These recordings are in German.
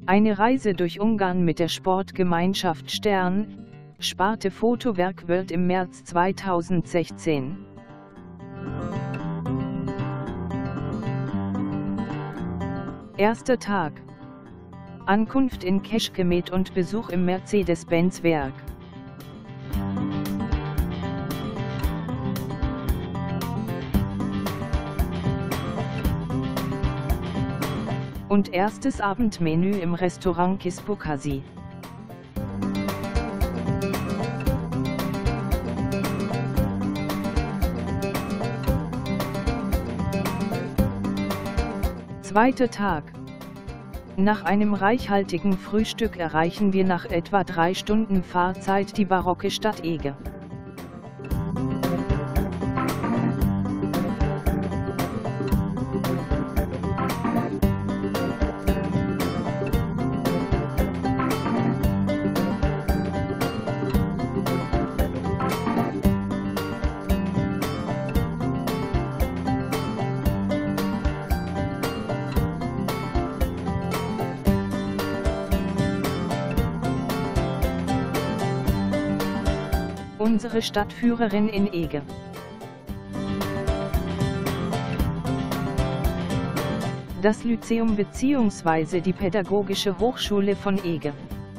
Eine Reise durch Ungarn mit der Sportgemeinschaft Stern, Sparte Fotowerk World im März 2016. Erster Tag. Ankunft in Kecskemét und Besuch im Mercedes-Benz-Werk. Und erstes Abendmenü im Restaurant Kispokasi. Zweiter Tag. Nach einem reichhaltigen Frühstück erreichen wir nach etwa 3 Stunden Fahrzeit die barocke Stadt Ege. Unsere Stadtführerin in Ege. Das Lyzeum bzw. die Pädagogische Hochschule von Ege.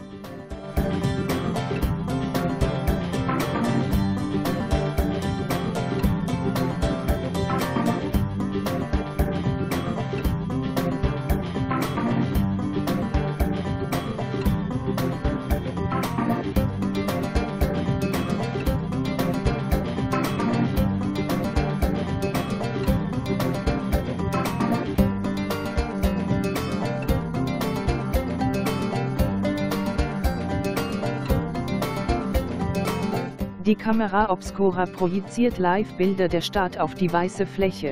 Die Camera Obscura projiziert Live-Bilder der Stadt auf die weiße Fläche.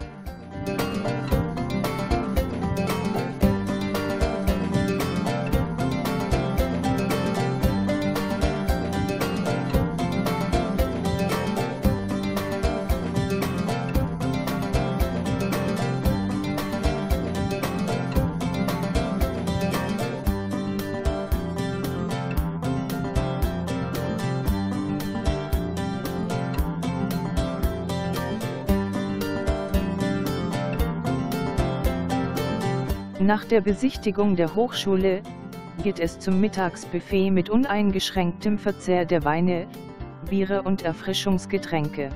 Nach der Besichtigung der Hochschule geht es zum Mittagsbuffet mit uneingeschränktem Verzehr der Weine, Biere und Erfrischungsgetränke.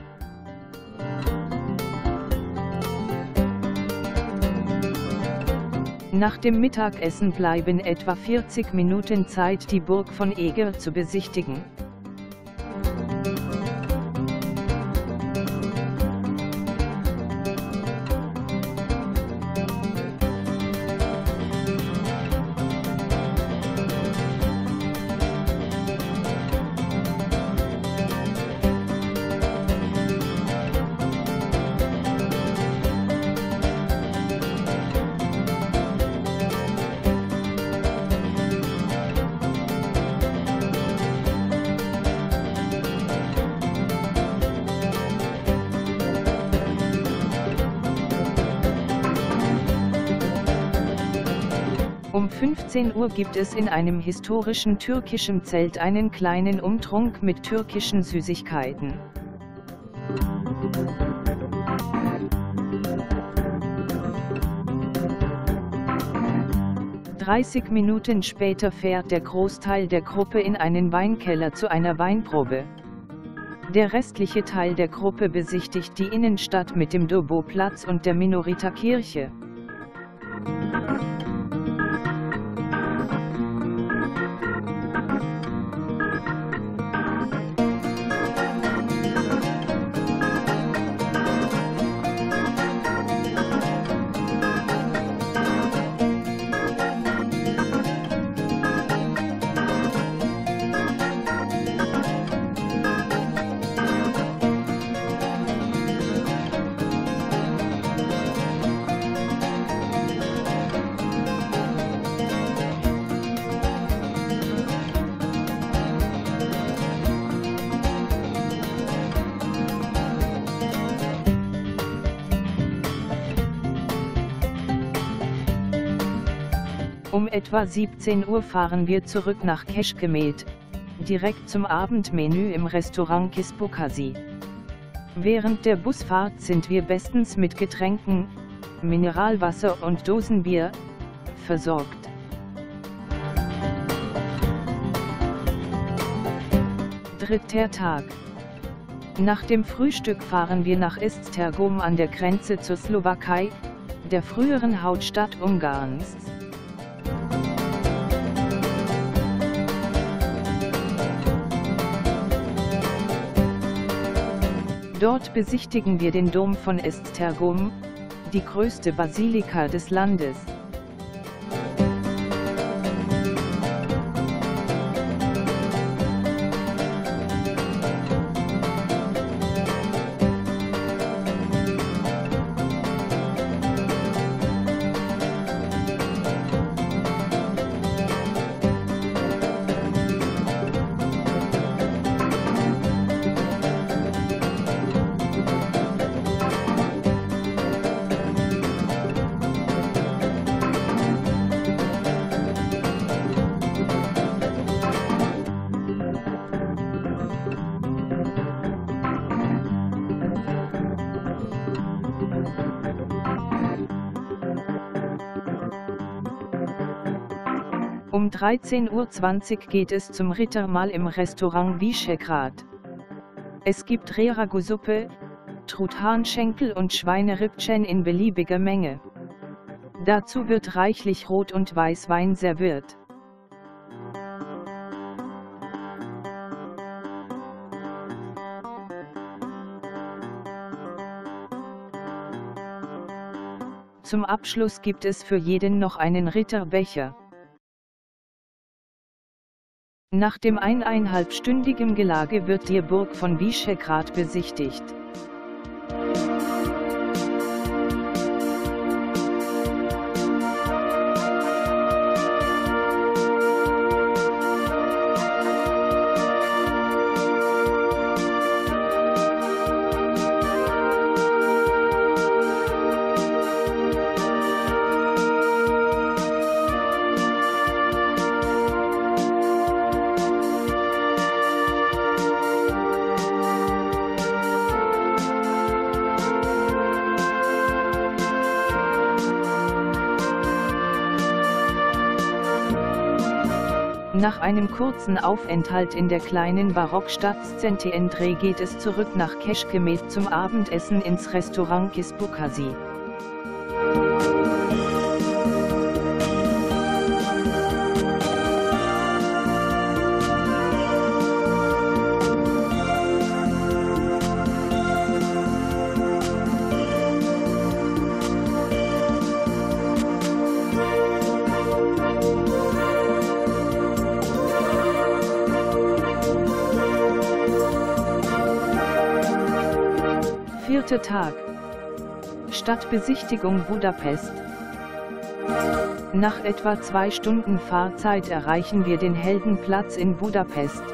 Nach dem Mittagessen bleiben etwa 40 Minuten Zeit, die Burg von Ege zu besichtigen. Um 15 Uhr gibt es in einem historischen türkischen Zelt einen kleinen Umtrunk mit türkischen Süßigkeiten. "30 Minuten später fährt der Großteil der Gruppe in einen Weinkeller zu einer Weinprobe. Der restliche Teil der Gruppe besichtigt die Innenstadt mit dem Dobo-Platz und der Minorita-Kirche. Um etwa 17 Uhr fahren wir zurück nach Kecskemét, direkt zum Abendmenü im Restaurant Kısbukası. Während der Busfahrt sind wir bestens mit Getränken, Mineralwasser und Dosenbier versorgt. Dritter Tag. Nach dem Frühstück fahren wir nach Esztergom an der Grenze zur Slowakei, der früheren Hauptstadt Ungarns. Dort besichtigen wir den Dom von Esztergom, die größte Basilika des Landes. Um 13:20 Uhr geht es zum Rittermahl im Restaurant Vyšehrad. Es gibt Ragout-Suppe, Truthahnschenkel und Schweinerippchen in beliebiger Menge. Dazu wird reichlich Rot- und Weißwein serviert. Zum Abschluss gibt es für jeden noch einen Ritterbecher. Nach dem 1,5-stündigen Gelage wird die Burg von Vyšehrad besichtigt. Nach einem kurzen Aufenthalt in der kleinen Barockstadt Szentendre geht es zurück nach Kecskemét zum Abendessen ins Restaurant Kısbukası. Vierter Tag. Stadtbesichtigung Budapest. Nach etwa 2 Stunden Fahrzeit erreichen wir den Heldenplatz in Budapest.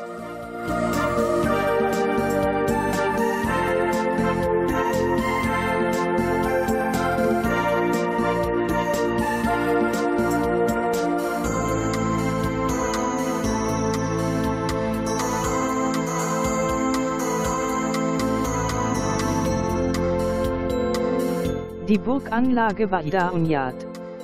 Die Burganlage Vada Unyad.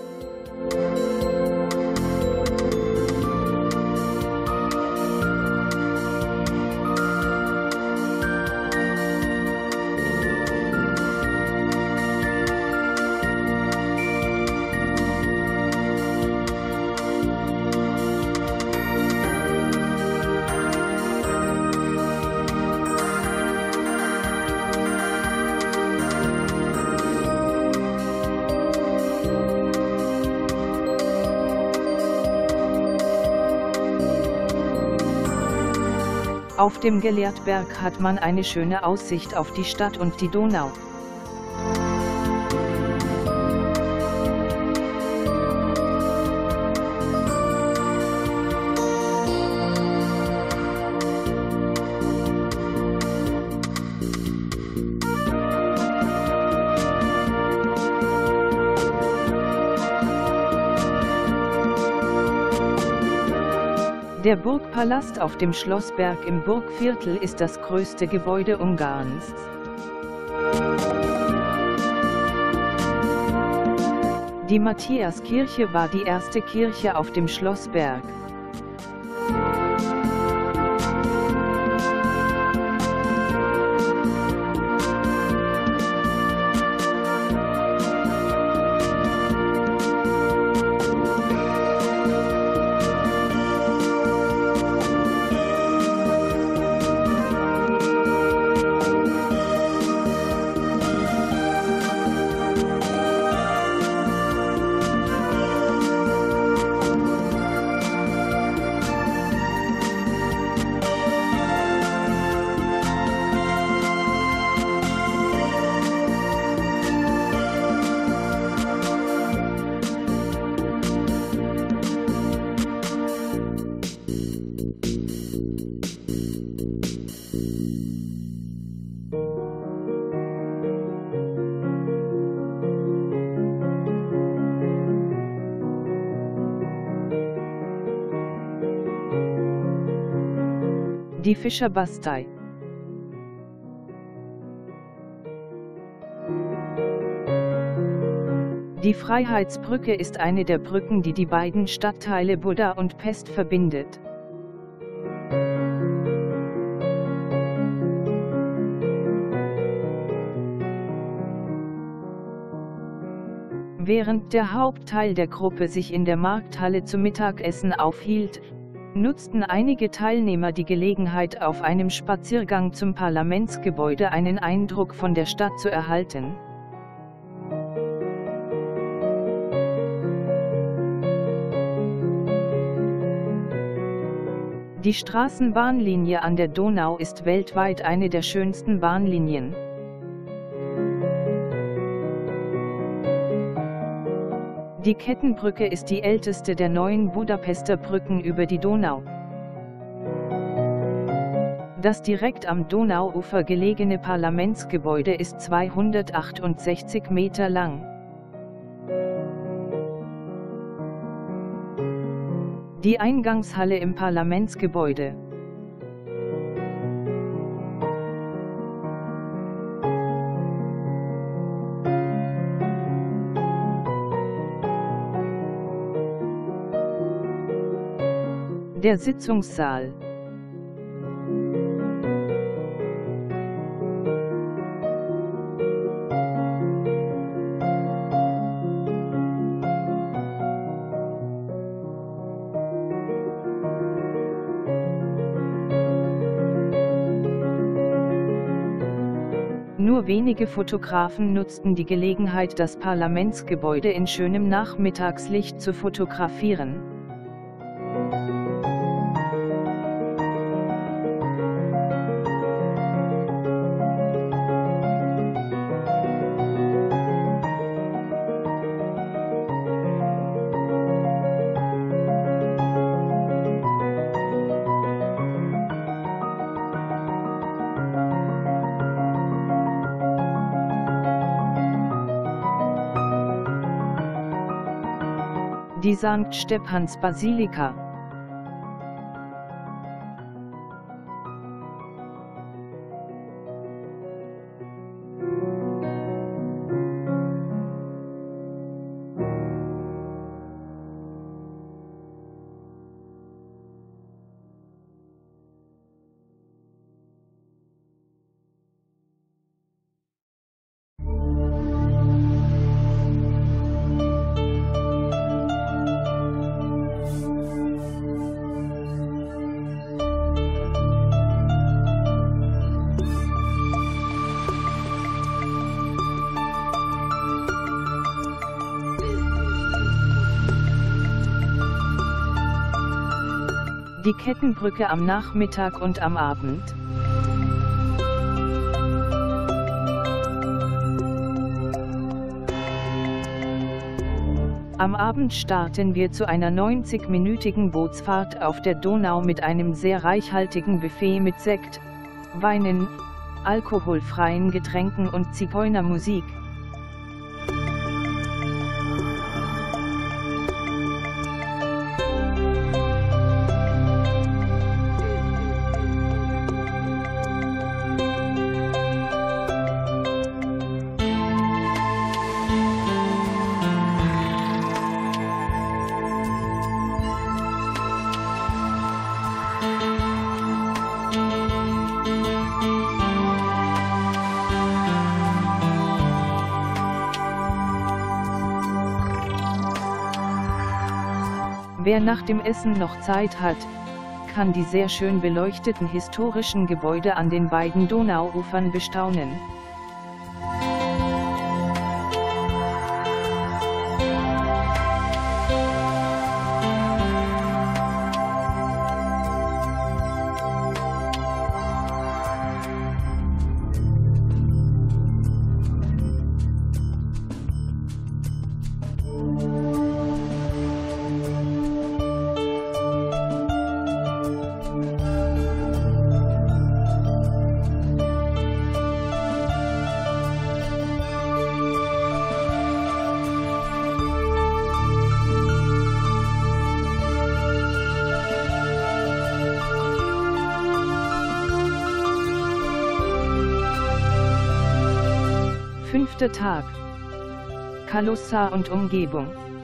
Auf dem Gelehrtberg hat man eine schöne Aussicht auf die Stadt und die Donau. Der Burgpalast auf dem Schlossberg im Burgviertel ist das größte Gebäude Ungarns. Die Matthiaskirche war die erste Kirche auf dem Schlossberg. Die Fischerbastei. Die Freiheitsbrücke ist eine der Brücken, die die beiden Stadtteile Buda und Pest verbindet. Während der Hauptteil der Gruppe sich in der Markthalle zum Mittagessen aufhielt, nutzten einige Teilnehmer die Gelegenheit, auf einem Spaziergang zum Parlamentsgebäude einen Eindruck von der Stadt zu erhalten. Die Straßenbahnlinie an der Donau ist weltweit eine der schönsten Bahnlinien. Die Kettenbrücke ist die älteste der 9 Budapester Brücken über die Donau. Das direkt am Donauufer gelegene Parlamentsgebäude ist 268 Meter lang. Die Eingangshalle im Parlamentsgebäude. Der Sitzungssaal. Nur wenige Fotografen nutzten die Gelegenheit, das Parlamentsgebäude in schönem Nachmittagslicht zu fotografieren. Die St. Stephans Basilika. Die Kettenbrücke am Nachmittag und am Abend. Am Abend starten wir zu einer 90-minütigen Bootsfahrt auf der Donau mit einem sehr reichhaltigen Buffet mit Sekt, Weinen, alkoholfreien Getränken und Zigeunermusik. Wer nach dem Essen noch Zeit hat, kann die sehr schön beleuchteten historischen Gebäude an den beiden Donauufern bestaunen. Fünfter Tag. Kalussa und Umgebung.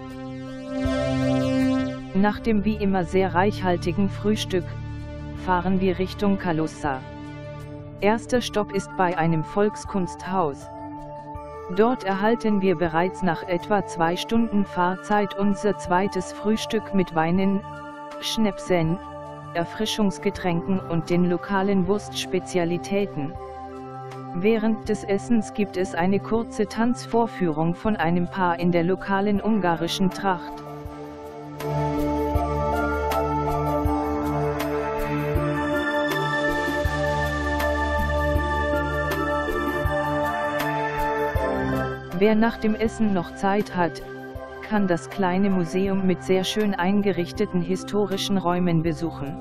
Nach dem wie immer sehr reichhaltigen Frühstück fahren wir Richtung Kalussa. Erster Stopp ist bei einem Volkskunsthaus. Dort erhalten wir bereits nach etwa 2 Stunden Fahrzeit unser zweites Frühstück mit Weinen, Schnäpsen, Erfrischungsgetränken und den lokalen Wurstspezialitäten. Während des Essens gibt es eine kurze Tanzvorführung von einem Paar in der lokalen ungarischen Tracht. Wer nach dem Essen noch Zeit hat, kann das kleine Museum mit sehr schön eingerichteten historischen Räumen besuchen.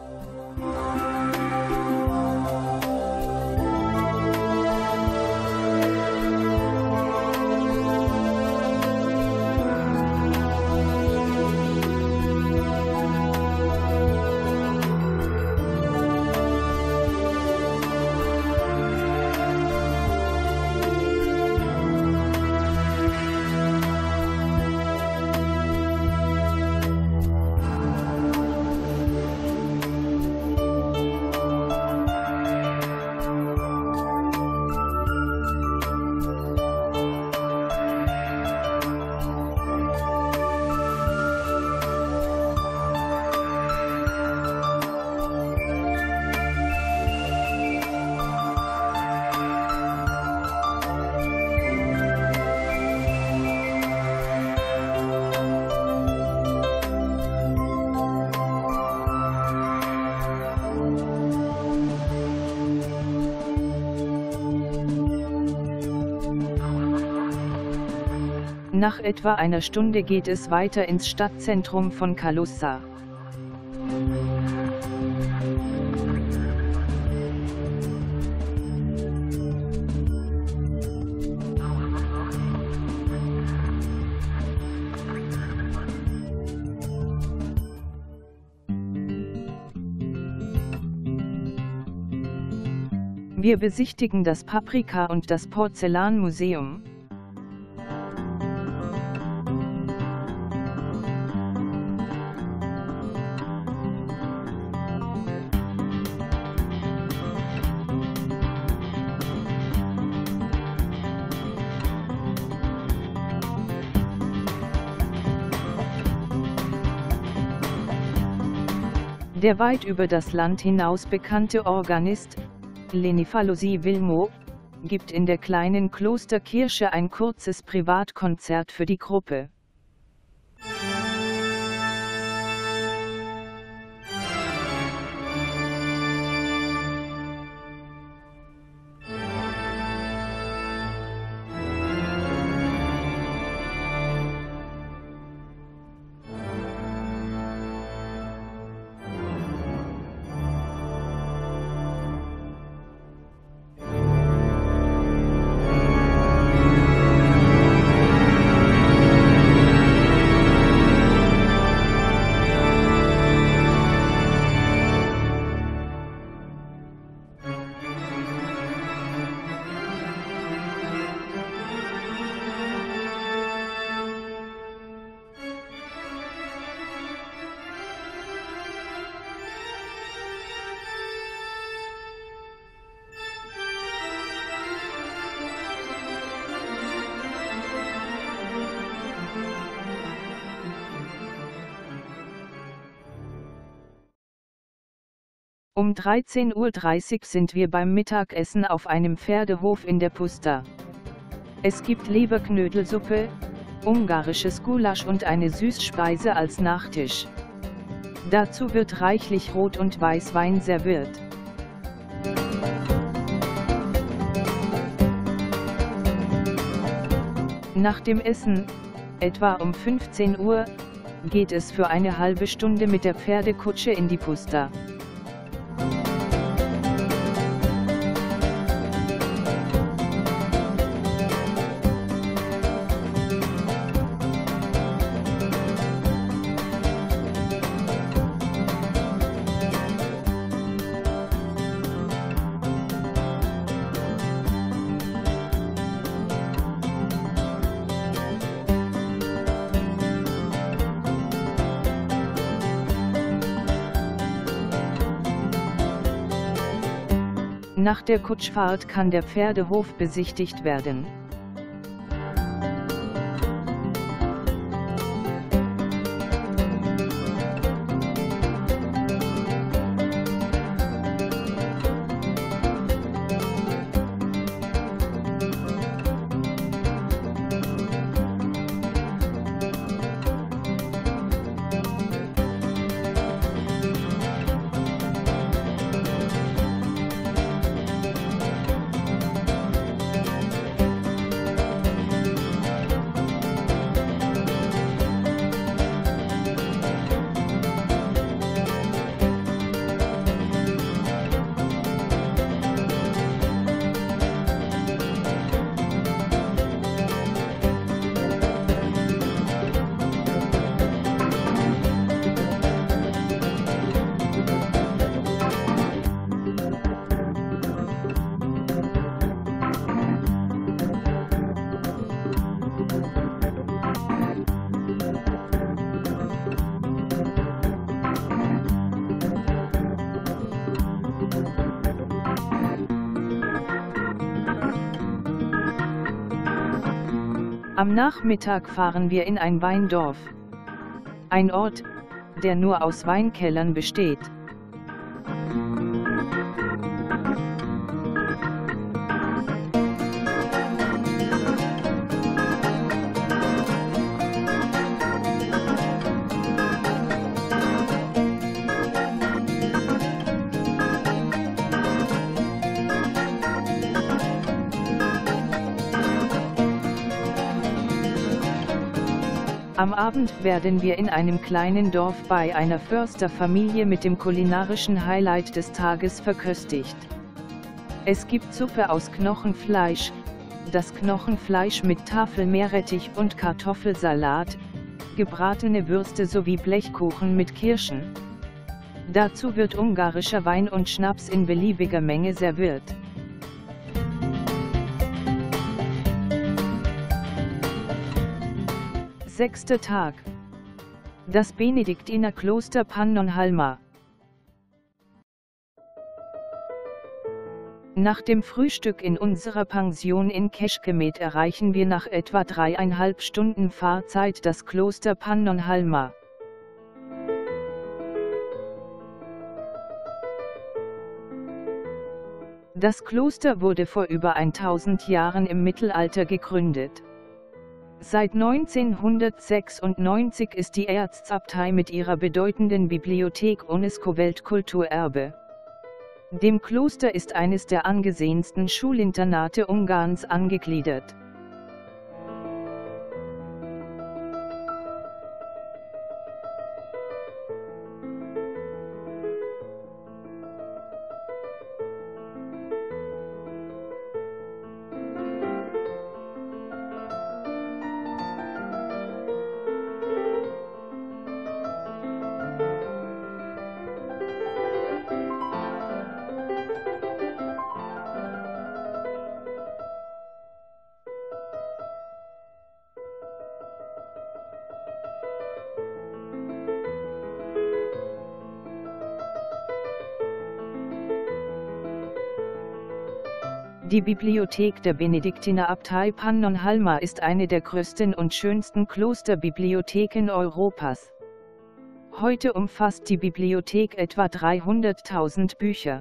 Nach etwa einer Stunde geht es weiter ins Stadtzentrum von Kalussa. Wir besichtigen das Paprika- und das Porzellanmuseum. Der weit über das Land hinaus bekannte Organist, Lenifalosi Vilmo, gibt in der kleinen Klosterkirche ein kurzes Privatkonzert für die Gruppe. Um 13:30 Uhr sind wir beim Mittagessen auf einem Pferdehof in der Puszta. Es gibt Leberknödelsuppe, ungarisches Gulasch und eine Süßspeise als Nachtisch. Dazu wird reichlich Rot- und Weißwein serviert. Nach dem Essen, etwa um 15 Uhr, geht es für eine halbe Stunde mit der Pferdekutsche in die Puszta. Nach der Kutschfahrt kann der Pferdehof besichtigt werden. Am Nachmittag fahren wir in ein Weindorf. Ein Ort, der nur aus Weinkellern besteht. Am Abend werden wir in einem kleinen Dorf bei einer Försterfamilie mit dem kulinarischen Highlight des Tages verköstigt. Es gibt Suppe aus Knochenfleisch, das Knochenfleisch mit Tafelmeerrettich und Kartoffelsalat, gebratene Würste sowie Blechkuchen mit Kirschen. Dazu wird ungarischer Wein und Schnaps in beliebiger Menge serviert. Sechster Tag. Das Benediktinerkloster Pannonhalma. Nach dem Frühstück in unserer Pension in Kecskemét erreichen wir nach etwa 3,5 Stunden Fahrzeit das Kloster Pannonhalma. Das Kloster wurde vor über 1000 Jahren im Mittelalter gegründet. Seit 1996 ist die Erzabtei mit ihrer bedeutenden Bibliothek UNESCO-Weltkulturerbe. Dem Kloster ist eines der angesehensten Schulinternate Ungarns angegliedert. Die Bibliothek der Benediktinerabtei Pannonhalma ist eine der größten und schönsten Klosterbibliotheken Europas. Heute umfasst die Bibliothek etwa 300.000 Bücher.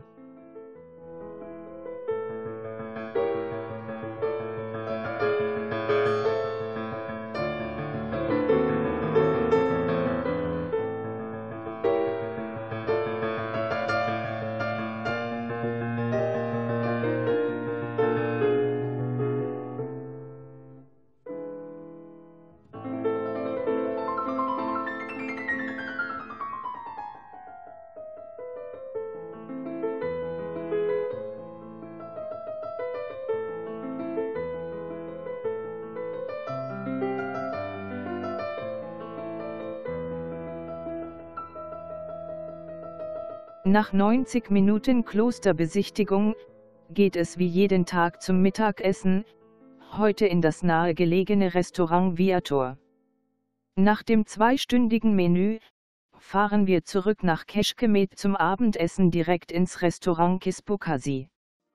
Nach 90 Minuten Klosterbesichtigung geht es wie jeden Tag zum Mittagessen, heute in das nahegelegene Restaurant Viator. Nach dem 2-stündigen Menü fahren wir zurück nach Kecskemét zum Abendessen direkt ins Restaurant Kis-Pukasi.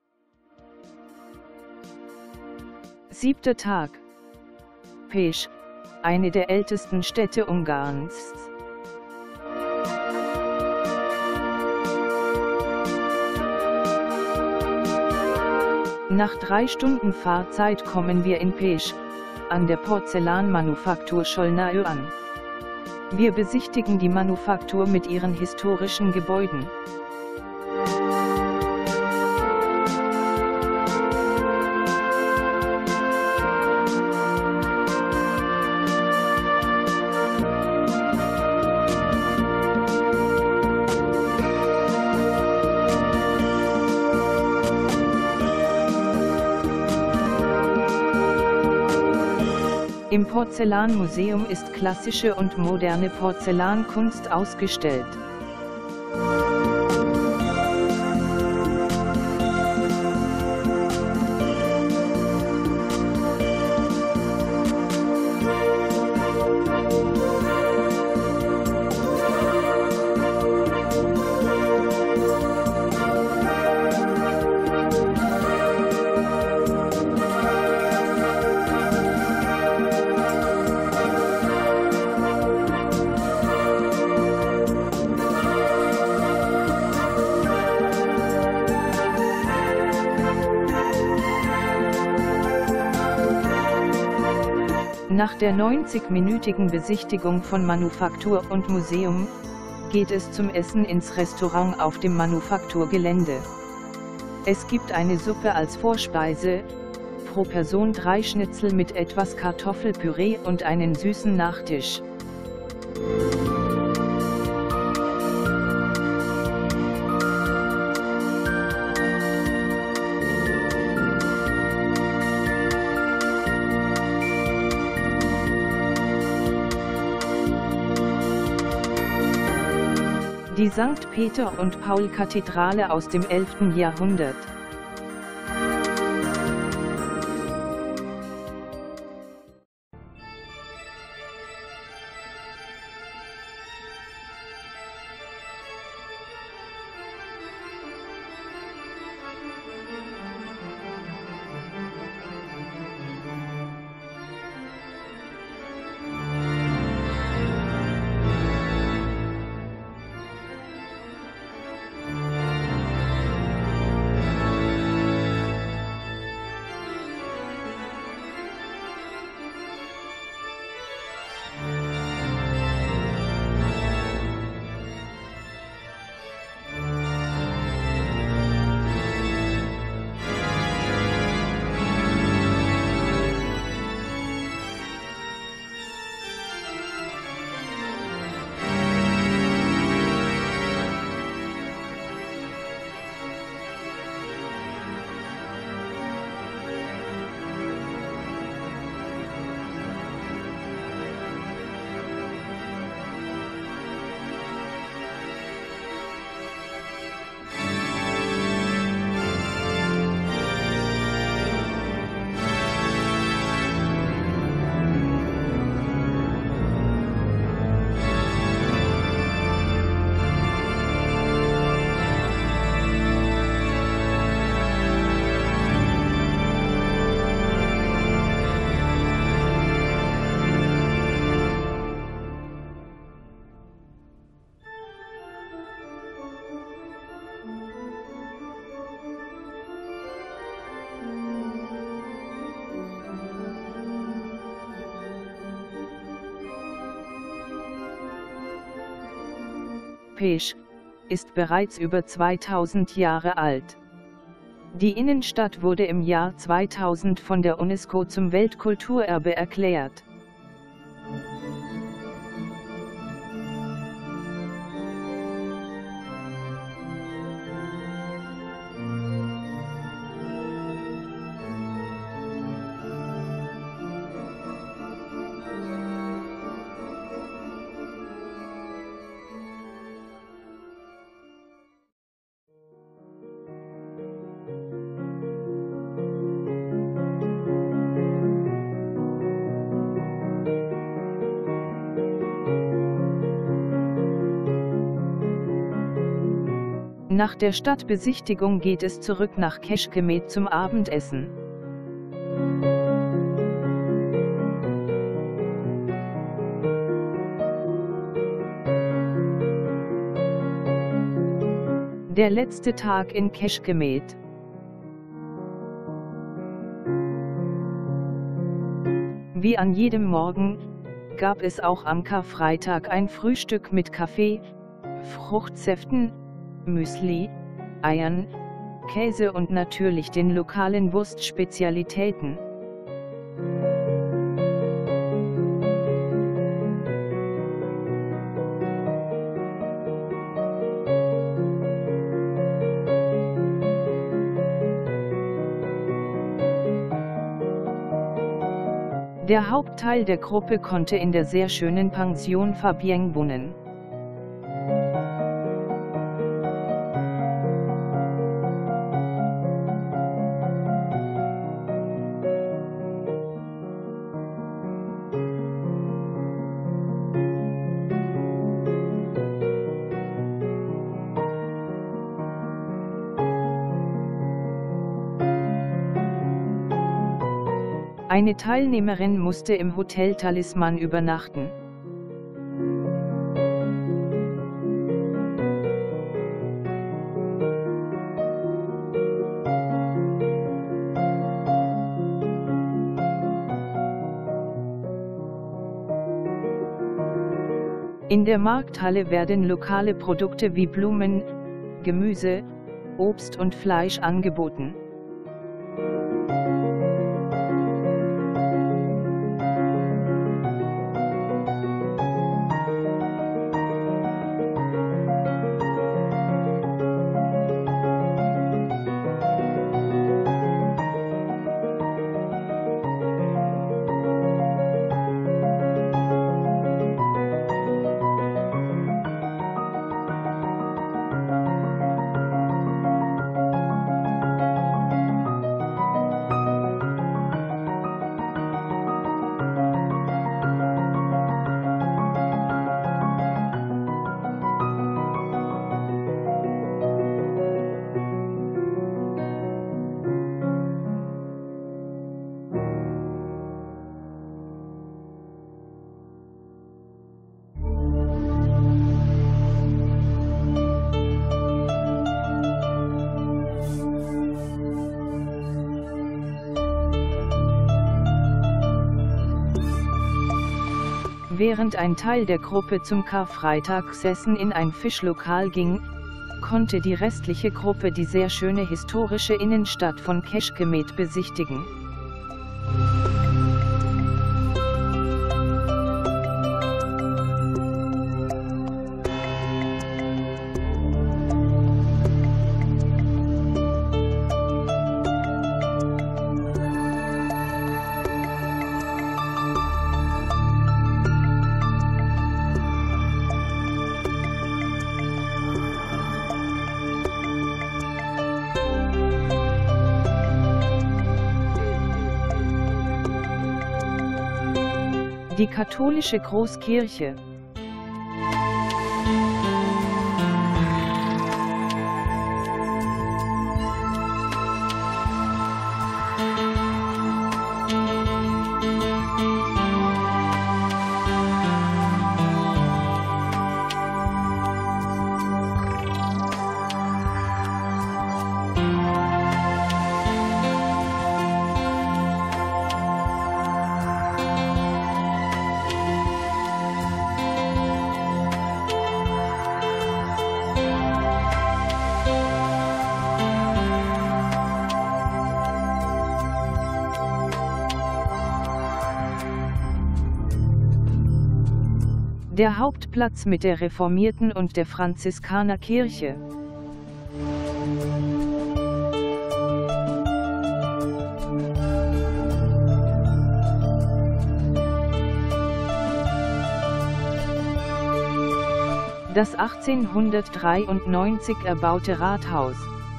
7. Tag. Pécs, eine der ältesten Städte Ungarns. Nach 3 Stunden Fahrzeit kommen wir in Pécs, an der Porzellanmanufaktur Cholnau an. Wir besichtigen die Manufaktur mit ihren historischen Gebäuden. Im Porzellanmuseum ist klassische und moderne Porzellankunst ausgestellt. Nach der 90-minütigen Besichtigung von Manufaktur und Museum, geht es zum Essen ins Restaurant auf dem Manufakturgelände. Es gibt eine Suppe als Vorspeise, pro Person 3 Schnitzel mit etwas Kartoffelpüree und einen süßen Nachtisch. Die St. Peter und Paul-Kathedrale aus dem 11. Jahrhundert. europäisch, ist bereits über 2000 Jahre alt. Die Innenstadt wurde im Jahr 2000 von der UNESCO zum Weltkulturerbe erklärt. Nach der Stadtbesichtigung geht es zurück nach Kecskemét zum Abendessen. Der letzte Tag in Kecskemét. Wie an jedem Morgen, gab es auch am Karfreitag ein Frühstück mit Kaffee, Fruchtsäften, Müsli, Eiern, Käse und natürlich den lokalen Wurstspezialitäten. Der Hauptteil der Gruppe konnte in der sehr schönen Pension Fabienne wohnen. Eine Teilnehmerin musste im Hotel Talisman übernachten. In der Markthalle werden lokale Produkte wie Blumen, Gemüse, Obst und Fleisch angeboten. Während ein Teil der Gruppe zum Karfreitagsessen in ein Fischlokal ging, konnte die restliche Gruppe die sehr schöne historische Innenstadt von Kecskemét besichtigen. Die katholische Großkirche. Der Hauptplatz mit der reformierten und der Franziskanerkirche. Das 1893 erbaute Rathaus.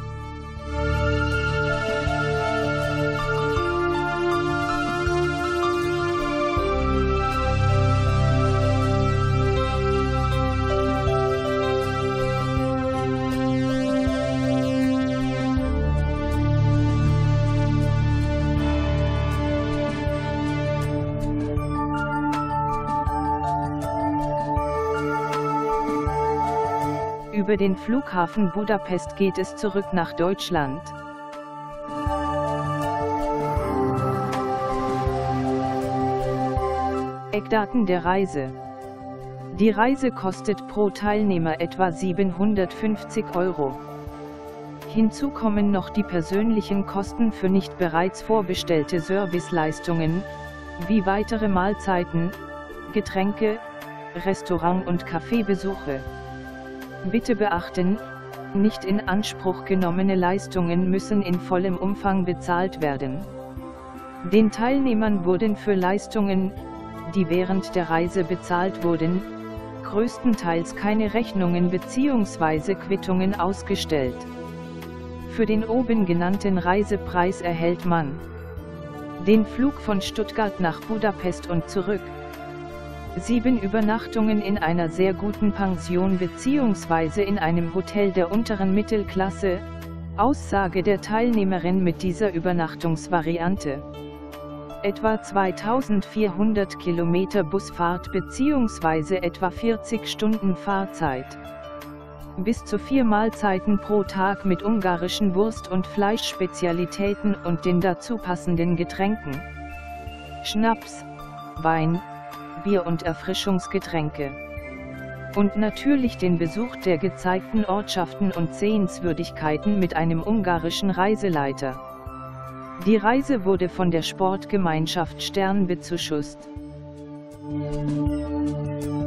Über den Flughafen Budapest geht es zurück nach Deutschland. Eckdaten der Reise. Die Reise kostet pro Teilnehmer etwa 750 €. Hinzu kommen noch die persönlichen Kosten für nicht bereits vorbestellte Serviceleistungen, wie weitere Mahlzeiten, Getränke, Restaurant- und Kaffeebesuche. Bitte beachten, nicht in Anspruch genommene Leistungen müssen in vollem Umfang bezahlt werden. Den Teilnehmern wurden für Leistungen, die während der Reise bezahlt wurden, größtenteils keine Rechnungen bzw. Quittungen ausgestellt. Für den oben genannten Reisepreis erhält man den Flug von Stuttgart nach Budapest und zurück, 7 Übernachtungen in einer sehr guten Pension bzw. in einem Hotel der unteren Mittelklasse, Aussage der Teilnehmerin mit dieser Übernachtungsvariante. Etwa 2400 Kilometer Busfahrt bzw. etwa 40 Stunden Fahrzeit. Bis zu 4 Mahlzeiten pro Tag mit ungarischen Wurst- und Fleischspezialitäten und den dazu passenden Getränken. Schnaps, Wein, Bier und Erfrischungsgetränke. Und natürlich den Besuch der gezeigten Ortschaften und Sehenswürdigkeiten mit einem ungarischen Reiseleiter. Die Reise wurde von der Sportgemeinschaft Stern bezuschusst.